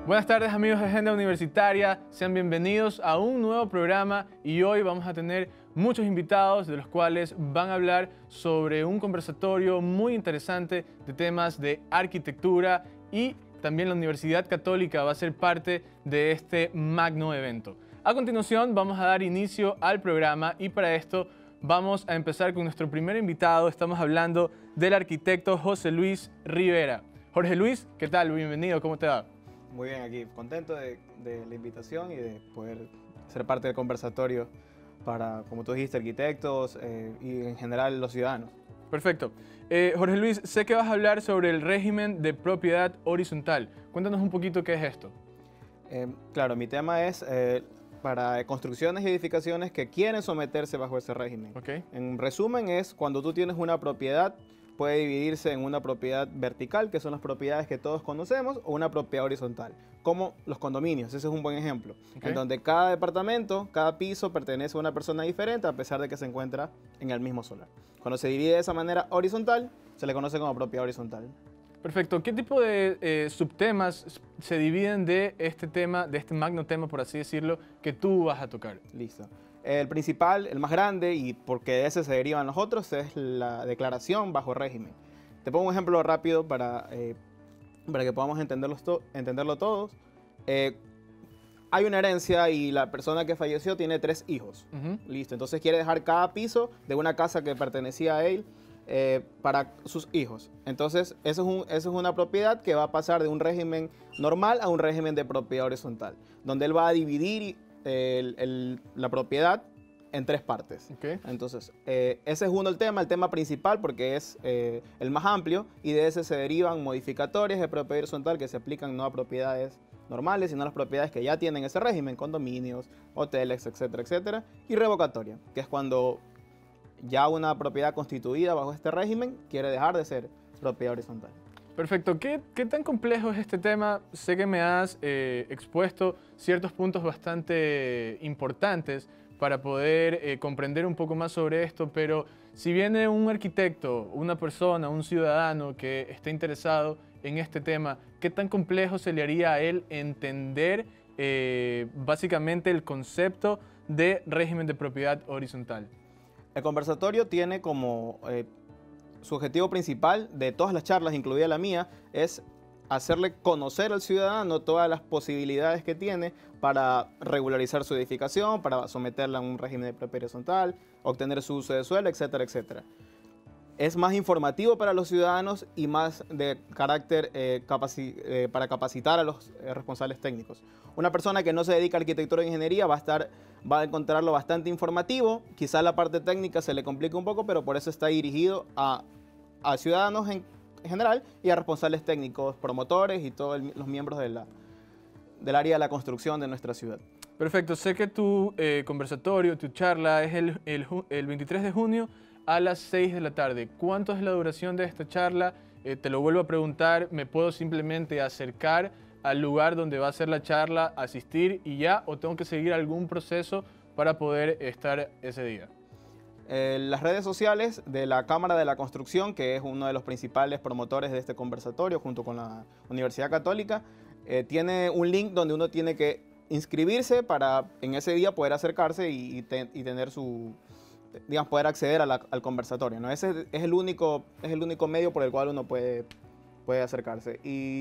Buenas tardes amigos de Agenda Universitaria, sean bienvenidos a un nuevo programa y hoy vamos a tener muchos invitados de los cuales van a hablar sobre un conversatorio muy interesante de temas de arquitectura y también la Universidad Católica va a ser parte de este magno evento. A continuación vamos a dar inicio al programa y para esto vamos a empezar con nuestro primer invitado. Estamos hablando del arquitecto José Luis Rivera. Jorge Luis, ¿qué tal? Bienvenido, ¿cómo te va? Muy bien, aquí contento de la invitación y de poder ser parte del conversatorio para, como tú dijiste, arquitectos y en general los ciudadanos. Perfecto. Jorge Luis, sé que vas a hablar sobre el régimen de propiedad horizontal. Cuéntanos un poquito qué es esto. Claro, mi tema es para construcciones y edificaciones que quieren someterse bajo ese régimen. Okay. En resumen, es cuando tú tienes una propiedad, puede dividirse en una propiedad vertical, que son las propiedades que todos conocemos, o una propiedad horizontal, como los condominios. Ese es un buen ejemplo, en donde cada departamento, cada piso pertenece a una persona diferente, a pesar de que se encuentra en el mismo solar. Cuando se divide de esa manera horizontal, se le conoce como propiedad horizontal. Perfecto. ¿Qué tipo de subtemas se dividen de este tema, de este magno tema, por así decirlo, que tú vas a tocar? Listo. El principal, el más grande, y porque de ese se derivan los otros, es la declaración bajo régimen. Te pongo un ejemplo rápido para que podamos entenderlo todos. Hay una herencia y la persona que falleció tiene 3 hijos. Listo. Entonces quiere dejar cada piso de una casa que pertenecía a él para sus hijos. Entonces eso es una propiedad que va a pasar de un régimen normal a un régimen de propiedad horizontal, donde él va a dividir la propiedad en 3 partes. Okay. Entonces, ese es el tema principal porque es el más amplio y de ese se derivan modificatorias de propiedad horizontal que se aplican no a propiedades normales, sino a las propiedades que ya tienen ese régimen, condominios, hoteles, etcétera, etcétera, y revocatoria, que es cuando ya una propiedad constituida bajo este régimen quiere dejar de ser propiedad horizontal. Perfecto. ¿Qué tan complejo es este tema? Sé que me has expuesto ciertos puntos bastante importantes para poder comprender un poco más sobre esto, pero si viene un arquitecto, una persona, un ciudadano que esté interesado en este tema, ¿qué tan complejo se le haría a él entender básicamente el concepto de régimen de propiedad horizontal? El conversatorio tiene como su objetivo principal de todas las charlas, incluida la mía, es hacerle conocer al ciudadano todas las posibilidades que tiene para regularizar su edificación, para someterla a un régimen de propiedad horizontal, obtener su uso de suelo, etcétera, etcétera. Es más informativo para los ciudadanos y más de carácter para capacitar a los responsables técnicos. Una persona que no se dedica a arquitectura o ingeniería va a encontrarlo bastante informativo. Quizá la parte técnica se le complica un poco, pero por eso está dirigido a ciudadanos en general y a responsables técnicos, promotores y todos los miembros del área de la construcción de nuestra ciudad. Perfecto. Sé que tu conversatorio, tu charla es el 23 de junio a las 6 de la tarde. ¿Cuánto es la duración de esta charla? Te lo vuelvo a preguntar, ¿me puedo simplemente acercar al lugar donde va a ser la charla, asistir y ya, o tengo que seguir algún proceso para poder estar ese día? Las redes sociales de la Cámara de la Construcción, que es uno de los principales promotores de este conversatorio, junto con la Universidad Católica, tiene un link donde uno tiene que inscribirse para en ese día poder acercarse y tener digamos, poder acceder al conversatorio, ¿no? Ese es el único medio por el cual uno puede acercarse.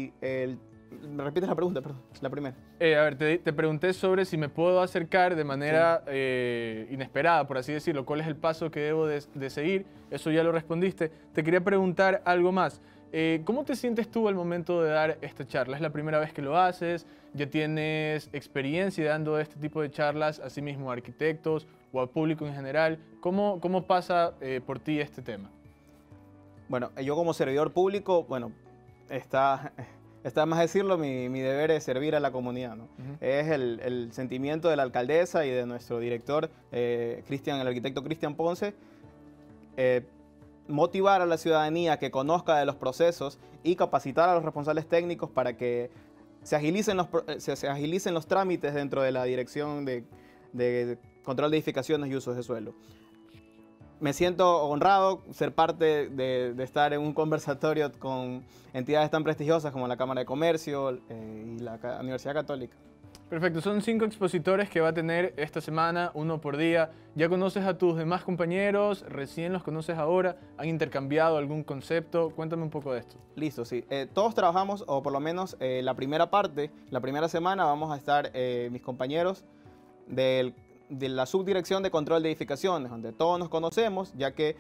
¿Me repites la pregunta? Perdón, la primera. A ver, te pregunté sobre si me puedo acercar de manera inesperada, por así decirlo. ¿Cuál es el paso que debo de seguir? Eso ya lo respondiste. Te quería preguntar algo más. ¿Cómo te sientes tú al momento de dar esta charla? ¿Es la primera vez que lo haces? ¿Ya tienes experiencia dando este tipo de charlas, así mismo a arquitectos o al público en general? ¿Cómo pasa por ti este tema? Bueno, yo como servidor público, bueno, está más decirlo, mi deber es servir a la comunidad, ¿no? Es el sentimiento de la alcaldesa y de nuestro director, el arquitecto Cristian Ponce, motivar a la ciudadanía que conozca de los procesos y capacitar a los responsables técnicos para que se agilicen los trámites dentro de la Dirección de Control de Edificaciones y Usos de Suelo. me siento honrado ser parte de estar en un conversatorio con entidades tan prestigiosas como la Cámara de Comercio y la Universidad Católica. Perfecto, son 5 expositores que va a tener esta semana, uno por día. ¿Ya conoces a tus demás compañeros? ¿Recién los conoces ahora? ¿Han intercambiado algún concepto? Cuéntame un poco de esto. Listo, sí. Todos trabajamos, o por lo menos la primera parte, la primera semana vamos a estar mis compañeros de la Subdirección de Control de Edificaciones, donde todos nos conocemos, ya que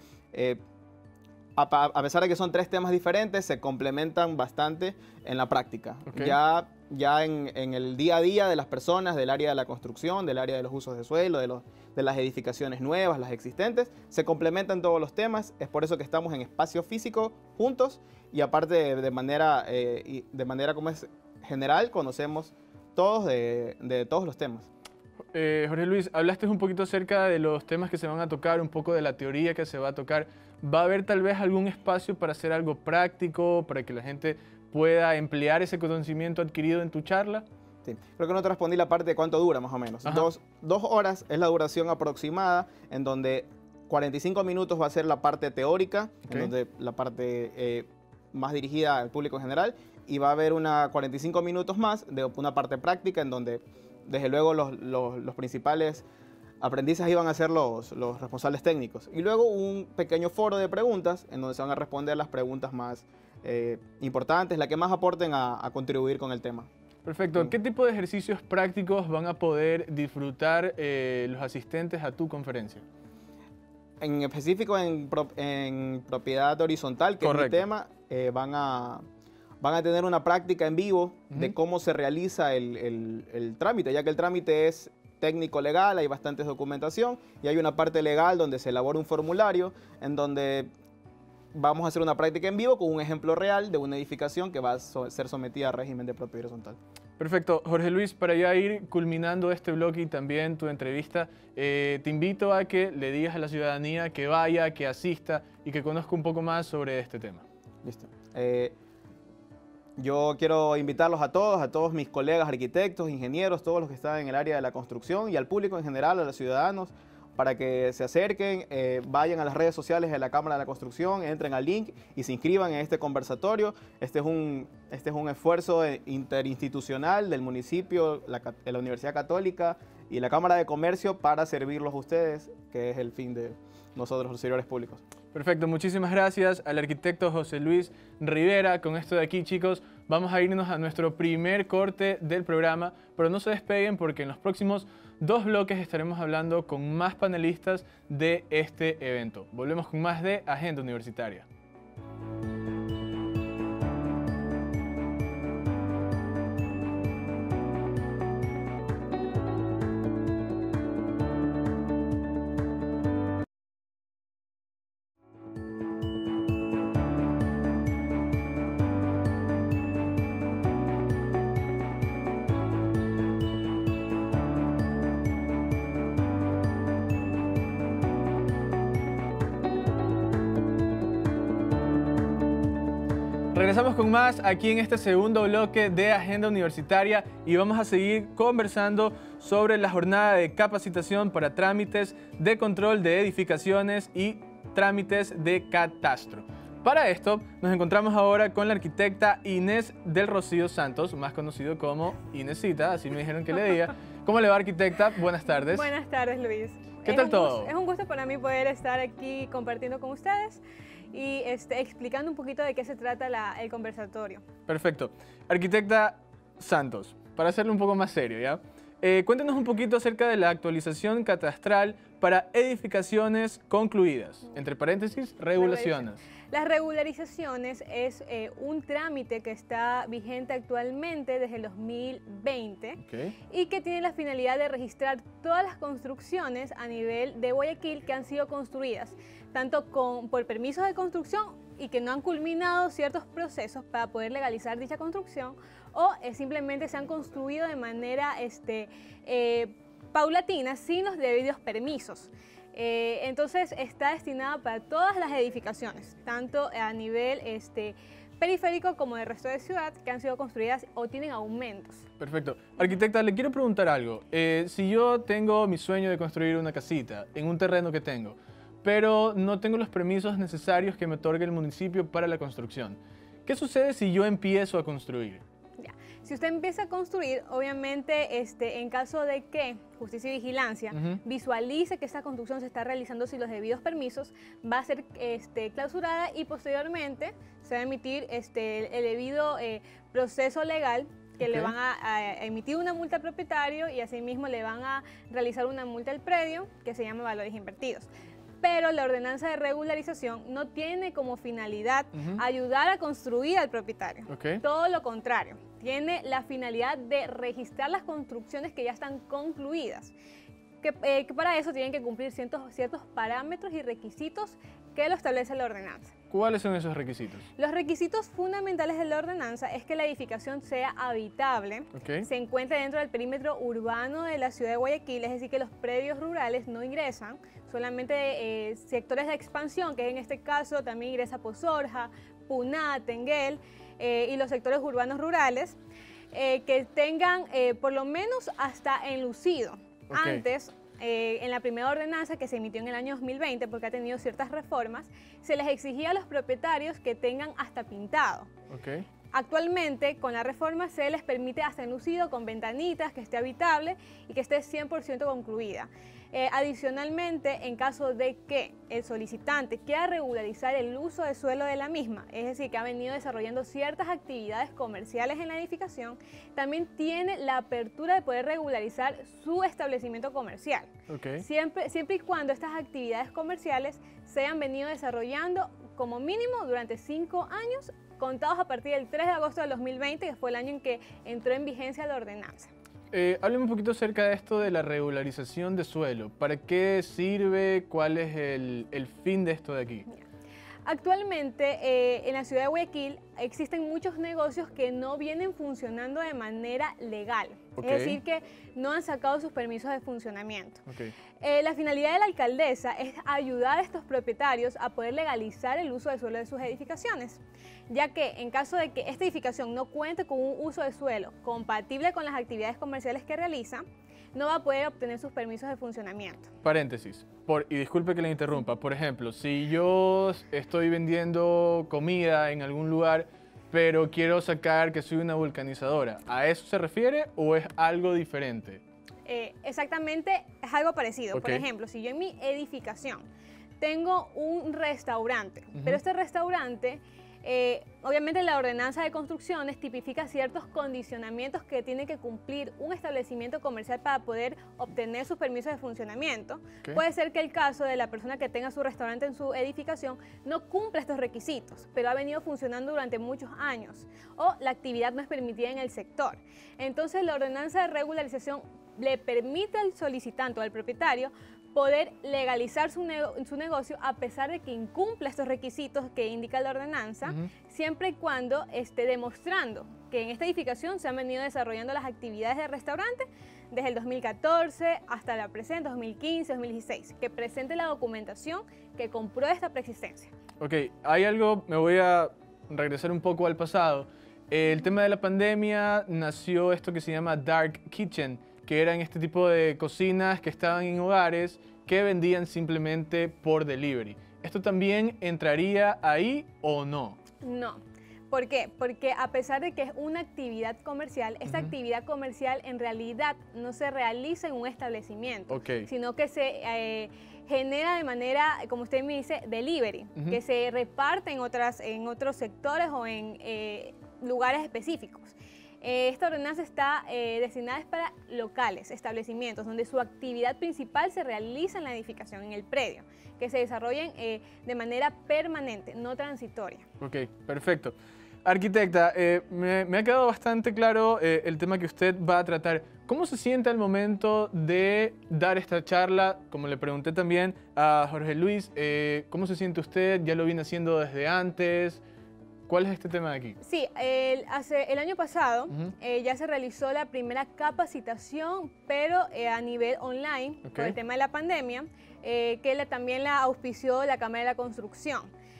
a pesar de que son 3 temas diferentes, se complementan bastante en la práctica. Okay. Ya en el día a día de las personas, del área de la construcción, del área de los usos de suelo, de las edificaciones nuevas, las existentes, se complementan todos los temas. Es por eso que estamos en espacio físico juntos y aparte de manera como es general, conocemos todos de todos los temas. Jorge Luis, hablaste un poquito acerca de los temas que se van a tocar, un poco de la teoría que se va a tocar. ¿Va a haber tal vez algún espacio para hacer algo práctico, para que la gente pueda emplear ese conocimiento adquirido en tu charla? Sí, creo que no te respondí la parte de cuánto dura más o menos. 2 horas es la duración aproximada, en donde 45 minutos va a ser la parte teórica, en donde la parte más dirigida al público en general, y va a haber 45 minutos más de una parte práctica, en donde desde luego los principales aprendices iban a ser los responsables técnicos. Y luego un pequeño foro de preguntas, en donde se van a responder las preguntas más importantes, las que más aporten a contribuir con el tema. Perfecto. ¿Qué tipo de ejercicios prácticos van a poder disfrutar los asistentes a tu conferencia? En específico en propiedad horizontal, que Correcto. es mi tema, van a tener una práctica en vivo de cómo se realiza el trámite, ya que el trámite es técnico legal, hay bastante documentación y hay una parte legal donde se elabora un formulario en donde vamos a hacer una práctica en vivo con un ejemplo real de una edificación que va a ser sometida a régimen de propiedad horizontal. Perfecto. Jorge Luis, para ya ir culminando este bloque y también tu entrevista, te invito a que le digas a la ciudadanía que vaya, que asista y que conozca un poco más sobre este tema. Listo. Yo quiero invitarlos a todos mis colegas arquitectos, ingenieros, todos los que están en el área de la construcción y al público en general, a los ciudadanos, para que se acerquen, vayan a las redes sociales de la Cámara de la Construcción, entren al link y se inscriban en este conversatorio. Este es un esfuerzo interinstitucional del municipio, la Universidad Católica y la Cámara de Comercio para servirlos a ustedes, que es el fin de nosotros los servidores públicos. Perfecto, muchísimas gracias al arquitecto José Luis Rivera. Con esto de aquí, chicos, vamos a irnos a nuestro primer corte del programa, pero no se despeguen porque en los próximos 2 bloques estaremos hablando con más panelistas de este evento. Volvemos con más de Agenda Universitaria. Regresamos con más aquí en este segundo bloque de Agenda Universitaria y vamos a seguir conversando sobre la jornada de capacitación para trámites de control de edificaciones y trámites de catastro. Para esto nos encontramos ahora con la arquitecta Inés del Rocío Santos, más conocido como Inesita, así me dijeron que le diga. ¿Cómo le va, arquitecta? Buenas tardes. Buenas tardes, Luis. ¿Qué tal todo? Es un gusto para mí poder estar aquí compartiendo con ustedes y explicando un poquito de qué se trata el conversatorio. Perfecto. Arquitecta Santos, para hacerlo un poco más serio, ¿ya? Cuéntenos un poquito acerca de la actualización catastral para edificaciones concluidas, entre paréntesis, regulaciones. Las regularizaciones es un trámite que está vigente actualmente desde el 2020 y que tiene la finalidad de registrar todas las construcciones a nivel de Guayaquil que han sido construidas, tanto por permisos de construcción y que no han culminado ciertos procesos para poder legalizar dicha construcción o simplemente se han construido de manera paulatina sin los debidos permisos. Entonces está destinada para todas las edificaciones, tanto a nivel periférico como del resto de ciudad que han sido construidas o tienen aumentos. Perfecto. Arquitecta, le quiero preguntar algo. Si yo tengo mi sueño de construir una casita en un terreno que tengo, pero no tengo los permisos necesarios que me otorgue el municipio para la construcción. ¿Qué sucede si yo empiezo a construir? Si usted empieza a construir, obviamente, en caso de que Justicia y Vigilancia visualice que esta construcción se está realizando sin los debidos permisos, va a ser clausurada y posteriormente se va a emitir el debido proceso legal que le van a emitir una multa al propietario y asimismo le van a realizar una multa al predio que se llama valores invertidos. Pero la ordenanza de regularización no tiene como finalidad ayudar a construir al propietario. Todo lo contrario, tiene la finalidad de registrar las construcciones que ya están concluidas. Que para eso tienen que cumplir ciertos parámetros y requisitos que lo establece la ordenanza. ¿Cuáles son esos requisitos? Los requisitos fundamentales de la ordenanza es que la edificación sea habitable, se encuentre dentro del perímetro urbano de la ciudad de Guayaquil, es decir, que los predios rurales no ingresan, solamente sectores de expansión, que en este caso también ingresa Pozorja, Puná, Tenguel y los sectores urbanos rurales, que tengan por lo menos hasta enlucido. Antes, en la primera ordenanza que se emitió en el año 2020, porque ha tenido ciertas reformas, se les exigía a los propietarios que tengan hasta pintado. Actualmente, con la reforma se les permite hasta enlucido, con ventanitas, que esté habitable y que esté 100% concluida. Adicionalmente, en caso de que el solicitante quiera regularizar el uso de suelo de la misma, es decir, que ha venido desarrollando ciertas actividades comerciales en la edificación, también tiene la apertura de poder regularizar su establecimiento comercial. Siempre y cuando estas actividades comerciales se hayan venido desarrollando como mínimo durante 5 años, contados a partir del 3 de agosto del 2020, que fue el año en que entró en vigencia la ordenanza. Hábleme un poquito acerca de esto de la regularización de suelo. ¿Para qué sirve? ¿Cuál es el fin de esto de aquí? Actualmente en la ciudad de Guayaquil existen muchos negocios que no vienen funcionando de manera legal, es decir, que no han sacado sus permisos de funcionamiento. La finalidad de la alcaldesa es ayudar a estos propietarios a poder legalizar el uso de suelo de sus edificaciones, ya que en caso de que esta edificación no cuente con un uso de suelo compatible con las actividades comerciales que realiza, no va a poder obtener sus permisos de funcionamiento. Paréntesis, y disculpe que le interrumpa, por ejemplo, si yo estoy vendiendo comida en algún lugar, pero quiero sacar que soy una vulcanizadora, ¿a eso se refiere o es algo diferente? Exactamente, es algo parecido. Por ejemplo, si yo en mi edificación tengo un restaurante, pero este restaurante, obviamente la ordenanza de construcciones tipifica ciertos condicionamientos que tiene que cumplir un establecimiento comercial para poder obtener sus permisos de funcionamiento. Puede ser que el caso de la persona que tenga su restaurante en su edificación no cumpla estos requisitos, pero ha venido funcionando durante muchos años, o la actividad no es permitida en el sector. Entonces la ordenanza de regularización le permite al solicitante o al propietario poder legalizar su negocio a pesar de que incumpla estos requisitos que indica la ordenanza, siempre y cuando esté demostrando que en esta edificación se han venido desarrollando las actividades de restaurante desde el 2014 hasta la presente, 2015, 2016, que presente la documentación que compruebe esta preexistencia. Hay algo, me voy a regresar un poco al pasado. El tema de la pandemia nació esto que se llama Dark Kitchen, que eran este tipo de cocinas que estaban en hogares que vendían simplemente por delivery. ¿Esto también entraría ahí o no? No. ¿Por qué? Porque a pesar de que es una actividad comercial, esta actividad comercial en realidad no se realiza en un establecimiento, sino que se genera de manera, como usted me dice, delivery, que se reparte en otros sectores o en lugares específicos. Esta ordenanza está destinada para locales, establecimientos, donde su actividad principal se realiza en la edificación, en el predio, que se desarrollen de manera permanente, no transitoria. Perfecto. Arquitecta, me ha quedado bastante claro el tema que usted va a tratar. ¿Cómo se siente al momento de dar esta charla? Como le pregunté también a Jorge Luis, ¿cómo se siente usted? ¿Ya lo viene haciendo desde antes? ¿Cuál es este tema de aquí? Sí, el año pasado ya se realizó la primera capacitación, pero a nivel online, por el tema de la pandemia, que también la auspició la Cámara de la Construcción.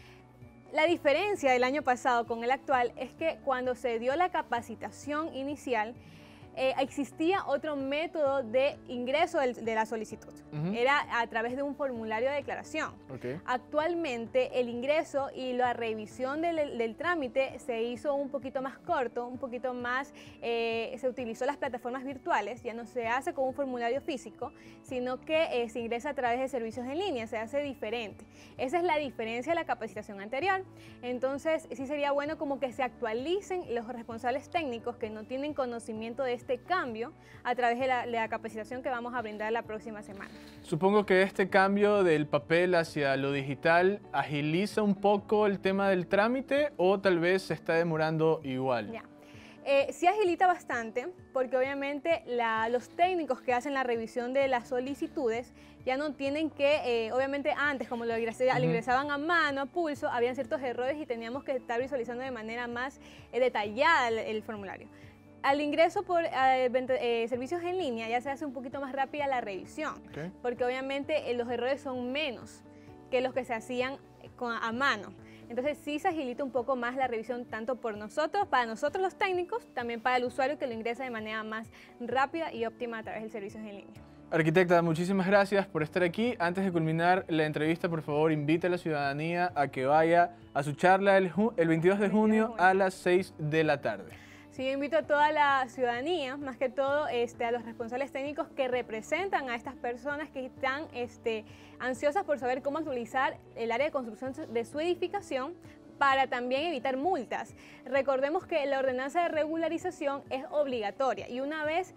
La diferencia del año pasado con el actual es que cuando se dio la capacitación inicial, existía otro método de ingreso de la solicitud. Era a través de un formulario de declaración. Actualmente el ingreso y la revisión del trámite se hizo un poquito más corto, un poquito más, se utilizó las plataformas virtuales, ya no se hace con un formulario físico, sino que se ingresa a través de servicios en línea, se hace diferente. Esa es la diferencia de la capacitación anterior. Entonces sí sería bueno como que se actualicen los responsables técnicos que no tienen conocimiento de este cambio a través de la capacitación que vamos a brindar la próxima semana. Supongo que este cambio del papel hacia lo digital agiliza un poco el tema del trámite o tal vez se está demorando igual. Ya. Sí agilita bastante porque obviamente los técnicos que hacen la revisión de las solicitudes ya no tienen que, obviamente antes como lo ingresaban a mano, a pulso, habían ciertos errores y teníamos que estar visualizando de manera más detallada el formulario. Al ingreso por servicios en línea ya se hace un poquito más rápida la revisión, porque obviamente los errores son menos que los que se hacían a mano. Entonces sí se agilita un poco más la revisión tanto por nosotros, para nosotros los técnicos, también para el usuario que lo ingresa de manera más rápida y óptima a través de servicios en línea. Arquitecta, muchísimas gracias por estar aquí. Antes de culminar la entrevista, por favor, invite a la ciudadanía a que vaya a su charla el 22 de junio a las 6 de la tarde. Sí, yo invito a toda la ciudadanía, más que todo a los responsables técnicos que representan a estas personas que están ansiosas por saber cómo actualizar el área de construcción de su edificación para también evitar multas. Recordemos que la ordenanza de regularización es obligatoria y una vez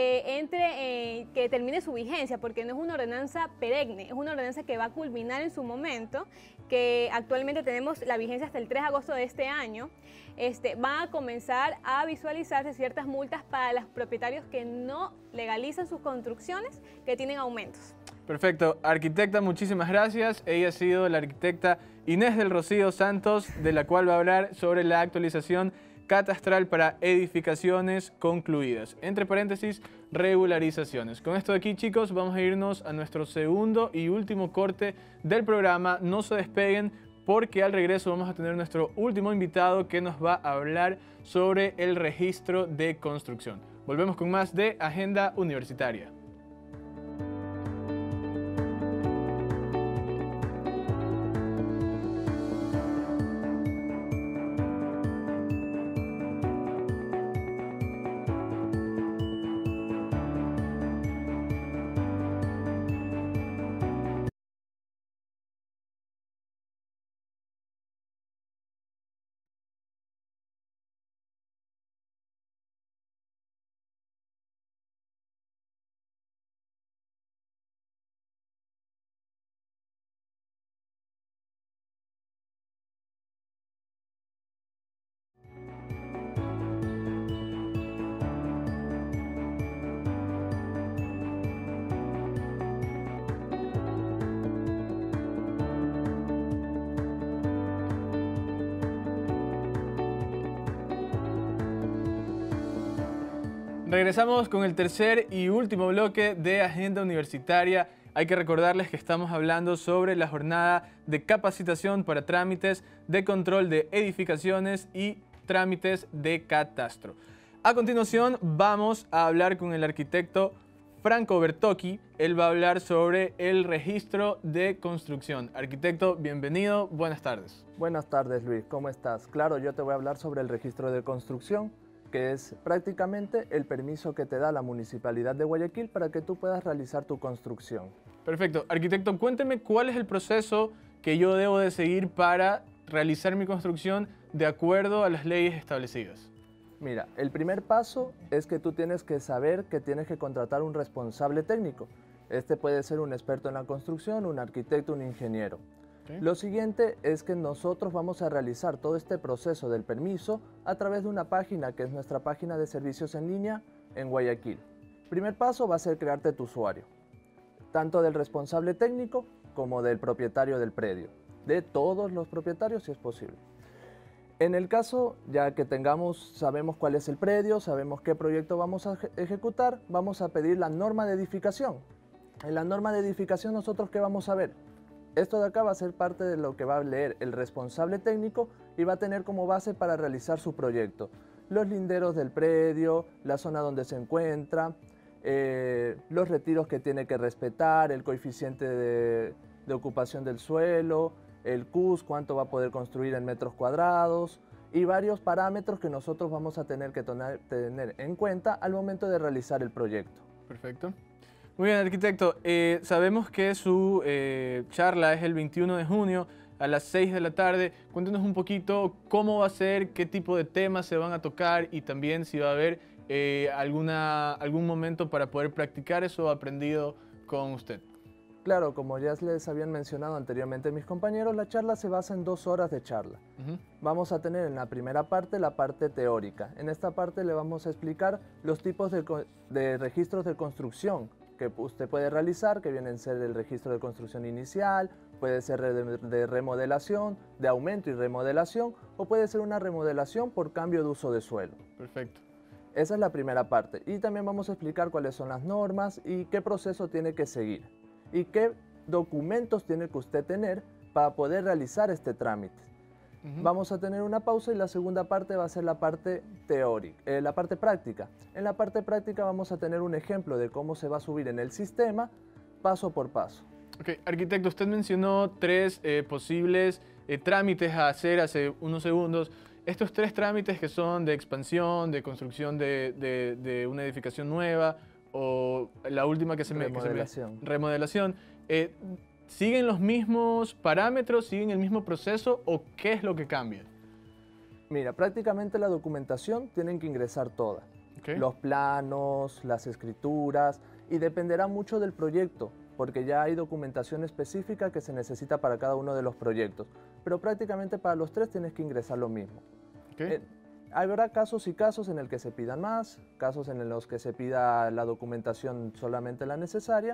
que que termine su vigencia, porque no es una ordenanza perenne, es una ordenanza que va a culminar en su momento, que actualmente tenemos la vigencia hasta el 3 de agosto de este año, van a comenzar a visualizarse ciertas multas para los propietarios que no legalizan sus construcciones, que tienen aumentos. Perfecto. Arquitecta, muchísimas gracias. Ella ha sido la arquitecta Inés del Rocío Santos, de la cual va a hablar sobre la actualización catastral para edificaciones concluidas. Entre paréntesis, regularizaciones. Con esto de aquí, chicos, vamos a irnos a nuestro segundo y último corte del programa. No se despeguen porque al regreso vamos a tener nuestro último invitado que nos va a hablar sobre el registro de construcción. Volvemos con más de Agenda Universitaria. Regresamos con el tercer y último bloque de Agenda Universitaria. Hay que recordarles que estamos hablando sobre la jornada de capacitación para trámites de control de edificaciones y trámites de catastro. A continuación vamos a hablar con el arquitecto Franco Bertocchi. Él va a hablar sobre el registro de construcción. Arquitecto, bienvenido. Buenas tardes. Buenas tardes, Luis. ¿Cómo estás? Claro, yo te voy a hablar sobre el registro de construcción, que es prácticamente el permiso que te da la Municipalidad de Guayaquil para que tú puedas realizar tu construcción. Perfecto. Arquitecto, cuénteme cuál es el proceso que yo debo de seguir para realizar mi construcción de acuerdo a las leyes establecidas. Mira, el primer paso es que tú tienes que saber que tienes que contratar un responsable técnico. Este puede ser un experto en la construcción, un arquitecto, un ingeniero. Lo siguiente es que nosotros vamos a realizar todo este proceso del permiso a través de una página que es nuestra página de servicios en línea en Guayaquil. Primer paso va a ser crearte tu usuario, tanto del responsable técnico como del propietario del predio, de todos los propietarios si es posible. En el caso, ya que sabemos cuál es el predio, sabemos qué proyecto vamos a ejecutar, vamos a pedir la norma de edificación. En la norma de edificación nosotros ¿qué vamos a ver? Esto de acá va a ser parte de lo que va a leer el responsable técnico y va a tener como base para realizar su proyecto. los linderos del predio, la zona donde se encuentra, los retiros que tiene que respetar, el coeficiente de ocupación del suelo, el CUS, cuánto va a poder construir en metros cuadrados y varios parámetros que nosotros vamos a tener que tener en cuenta al momento de realizar el proyecto. Perfecto. Muy bien, arquitecto. Sabemos que su charla es el 21 de junio a las 6 de la tarde. Cuéntenos un poquito cómo va a ser, qué tipo de temas se van a tocar y también si va a haber algún momento para poder practicar eso aprendido con usted. Claro, como ya les habían mencionado anteriormente mis compañeros, la charla se basa en 2 horas de charla. Vamos a tener en la primera parte la parte teórica. En esta parte le vamos a explicar los tipos de registros de construcción que usted puede realizar, que vienen a ser el registro de construcción inicial, puede ser de remodelación, de aumento y remodelación, o puede ser una remodelación por cambio de uso de suelo. Perfecto. Esa es la primera parte. Y también vamos a explicar cuáles son las normas y qué proceso tiene que seguir. Y qué documentos tiene que usted tener para poder realizar este trámite. Vamos a tener una pausa y la segunda parte va a ser la parte teórica, la parte práctica. En la parte práctica vamos a tener un ejemplo de cómo se va a subir en el sistema paso por paso. Ok, arquitecto, usted mencionó 3 posibles trámites a hacer hace unos segundos. Estos 3 trámites que son de expansión, de construcción de una edificación nueva o la última que se me... remodelación. ¿Siguen los mismos parámetros, siguen el mismo proceso o qué es lo que cambia? Mira, prácticamente la documentación tienen que ingresar toda. Los planos, las escrituras y dependerá mucho del proyecto porque ya hay documentación específica que se necesita para cada uno de los proyectos. Pero prácticamente para los 3 tienes que ingresar lo mismo. Habrá casos y casos en el que se pidan más, casos en los que se pida la documentación solamente la necesaria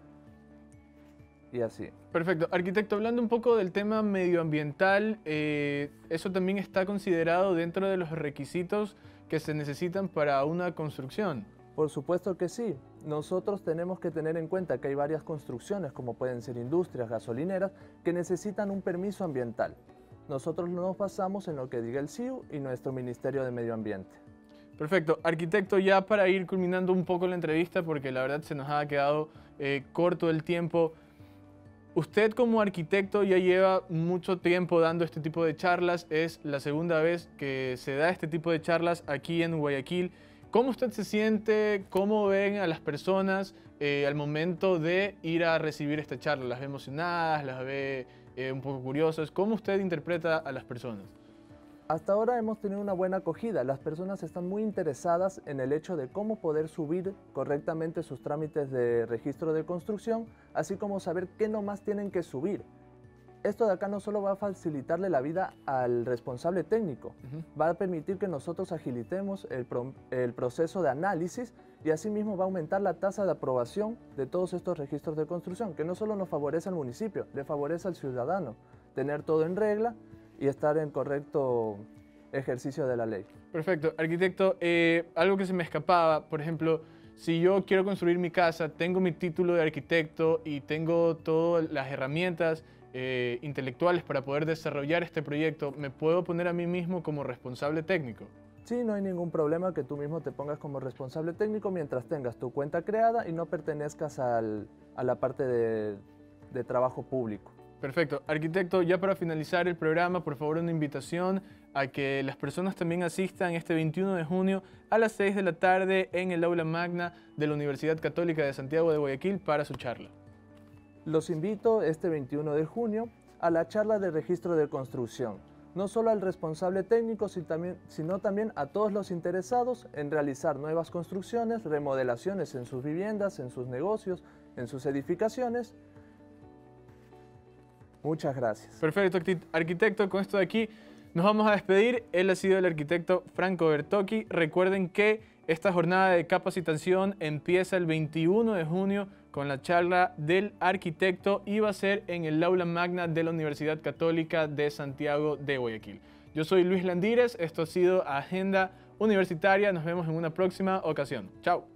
y así. Perfecto. Arquitecto, hablando un poco del tema medioambiental, ¿eso también está considerado dentro de los requisitos que se necesitan para una construcción? Por supuesto que sí. Nosotros tenemos que tener en cuenta que hay varias construcciones, como pueden ser industrias, gasolineras, que necesitan un permiso ambiental. Nosotros nos basamos en lo que diga el CIU y nuestro Ministerio de Medio Ambiente. Perfecto. Arquitecto, ya para ir culminando un poco la entrevista, porque la verdad se nos ha quedado corto el tiempo, usted como arquitecto ya lleva mucho tiempo dando este tipo de charlas, es la segunda vez que se da este tipo de charlas aquí en Guayaquil. ¿Cómo usted se siente? ¿Cómo ven a las personas al momento de ir a recibir esta charla? ¿Las ve emocionadas? ¿Las ve un poco curiosas? ¿Cómo usted interpreta a las personas? Hasta ahora hemos tenido una buena acogida. Las personas están muy interesadas en el hecho de cómo poder subir correctamente sus trámites de registro de construcción, así como saber qué nomás tienen que subir. Esto de acá no solo va a facilitarle la vida al responsable técnico, va a permitir que nosotros agilitemos el proceso de análisis y asimismo va a aumentar la tasa de aprobación de todos estos registros de construcción, que no solo nos favorece al municipio, le favorece al ciudadano tener todo en regla y estar en correcto ejercicio de la ley. Perfecto. Arquitecto, algo que se me escapaba, por ejemplo, si yo quiero construir mi casa, tengo mi título de arquitecto y tengo todas las herramientas intelectuales para poder desarrollar este proyecto, ¿me puedo poner a mí mismo como responsable técnico? Sí, no hay ningún problema que tú mismo te pongas como responsable técnico mientras tengas tu cuenta creada y no pertenezcas a la parte de trabajo público. Perfecto. Arquitecto, ya para finalizar el programa, por favor, una invitación a que las personas también asistan este 21 de junio a las 6 de la tarde en el aula magna de la Universidad Católica de Santiago de Guayaquil para su charla. Los invito este 21 de junio a la charla de registro de construcción, no solo al responsable técnico, sino también a todos los interesados en realizar nuevas construcciones, remodelaciones en sus viviendas, en sus negocios, en sus edificaciones. Muchas gracias. Perfecto, arquitecto, con esto de aquí nos vamos a despedir. Él ha sido el arquitecto Franco Bertocchi. Recuerden que esta jornada de capacitación empieza el 21 de junio con la charla del arquitecto y va a ser en el aula magna de la Universidad Católica de Santiago de Guayaquil. Yo soy Luis Landírez, esto ha sido Agenda Universitaria, nos vemos en una próxima ocasión. Chao.